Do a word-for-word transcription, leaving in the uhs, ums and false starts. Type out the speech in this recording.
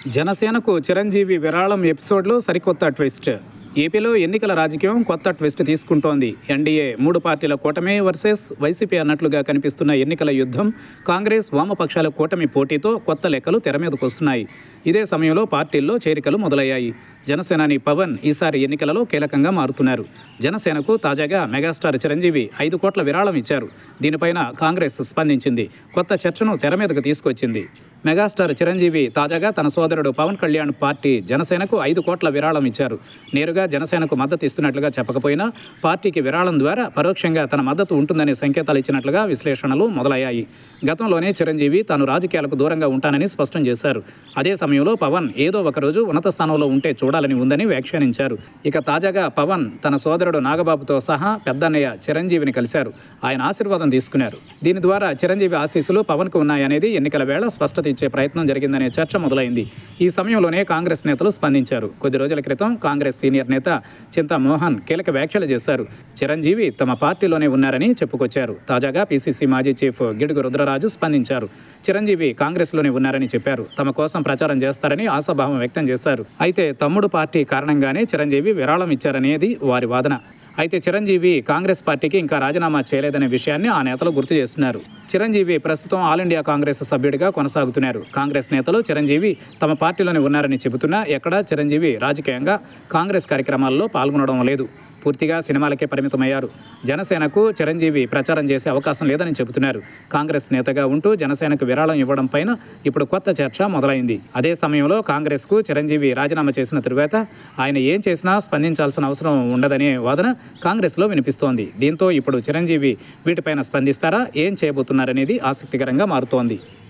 జనసేనకు చిరంజీవి విరాళం ఎపిసోడ్లో సరికొత్త ట్విస్ట్. ఏపీలో ఎన్నికల రాజకీయం కొత్త ట్విస్ట్ తీసుకుంటోంది. ఎన్డీఏ మూడు పార్టీల కూటమి వర్సెస్ వైసీపీ అన్నట్లుగా కనిపిస్తున్న ఎన్నికల యుద్ధం, కాంగ్రెస్ వామపక్షాల కూటమి పోటీతో కొత్త లెక్కలు తెర మీదకు వస్తున్నాయి. ఇదే సమయంలో పార్టీల్లో చేరికలు మొదలయ్యాయి. జనసేనాని పవన్ ఈసారి ఎన్నికలలో కీలకంగా మారుతున్నారు. జనసేనకు తాజాగా మెగాస్టార్ చిరంజీవి ఐదు కోట్ల విరాళం ఇచ్చారు. దీనిపైన కాంగ్రెస్ స్పందించింది. కొత్త చర్చను తెర మీదకు తీసుకొచ్చింది. మెగాస్టార్ చిరంజీవి తాజాగా తన సోదరుడు పవన్ కళ్యాణ్ పార్టీ జనసేనకు ఐదు కోట్ల విరాళం ఇచ్చారు. నేరుగా జనసేనకు మద్దతు ఇస్తున్నట్లుగా చెప్పకపోయినా పార్టీకి విరాళం ద్వారా పరోక్షంగా తన మద్దతు ఉంటుందనే సంకేతాలు ఇచ్చినట్లుగా విశ్లేషణలు మొదలయ్యాయి. గతంలోనే చిరంజీవి తాను రాజకీయాలకు దూరంగా ఉంటానని స్పష్టం చేశారు. అదే సమయంలో పవన్ ఏదో ఒకరోజు ఉన్నత స్థానంలో ఉంటే చూడాలని ఉందని వ్యాఖ్యానించారు. ఇక తాజాగా పవన్ తన సోదరుడు నాగబాబుతో సహా పెద్దన్నయ్య చిరంజీవిని కలిశారు. ఆయన ఆశీర్వాదం తీసుకున్నారు. దీని ద్వారా చిరంజీవి ఆశీస్సులు పవన్కు ఉన్నాయనేది ఎన్నికల వేళ స్పష్టత ఇచ్చే ప్రయత్నం జరిగిందనే చర్చ మొదలైంది. ఈ సమయంలోనే కాంగ్రెస్ నేతలు స్పందించారు. కొద్ది రోజుల క్రితం కాంగ్రెస్ సీనియర్ నేత చింతా మోహన్ కీలక వ్యాఖ్యలు చేశారు. చిరంజీవి తమ పార్టీలోనే ఉన్నారని చెప్పుకొచ్చారు. తాజాగా పీసీసీ మాజీ చీఫ్ గిడుగు రుద్రరాజు స్పందించారు. చిరంజీవి కాంగ్రెస్లోనే ఉన్నారని చెప్పారు. తమ కోసం ప్రచారం చేస్తారని ఆశాభావం వ్యక్తం చేశారు. అయితే తమ్ముడు పార్టీ కారణంగానే చిరంజీవి విరాళం ఇచ్చారనేది వారి వాదన. అయితే చిరంజీవి కాంగ్రెస్ పార్టీకి ఇంకా రాజీనామా చేయలేదనే విషయాన్ని ఆ నేతలు గుర్తు చేస్తున్నారు. చిరంజీవి ప్రస్తుతం ఆల్ ఇండియా కాంగ్రెస్ సభ్యుడిగా కొనసాగుతున్నారు. కాంగ్రెస్ నేతలు చిరంజీవి తమ పార్టీలోనే ఉన్నారని చెబుతున్నా ఎక్కడా చిరంజీవి రాజకీయంగా కాంగ్రెస్ కార్యక్రమాల్లో పాల్గొనడం లేదు. పూర్తిగా సినిమాలకే పరిమితమయ్యారు. జనసేనకు చిరంజీవి ప్రచారం చేసే అవకాశం లేదని చెబుతున్నారు. కాంగ్రెస్ నేతగా ఉంటూ జనసేనకు విరాళం ఇవ్వడం పైన ఇప్పుడు కొత్త చర్చ మొదలైంది. అదే సమయంలో కాంగ్రెస్కు చిరంజీవి రాజీనామా చేసిన తరువాత ఆయన ఏం చేసినా స్పందించాల్సిన అవసరం ఉండదనే వాదన కాంగ్రెస్లో వినిపిస్తోంది. దీంతో ఇప్పుడు చిరంజీవి వీటిపైన స్పందిస్తారా, ఏం చేయబోతున్నారనేది ఆసక్తికరంగా మారుతోంది.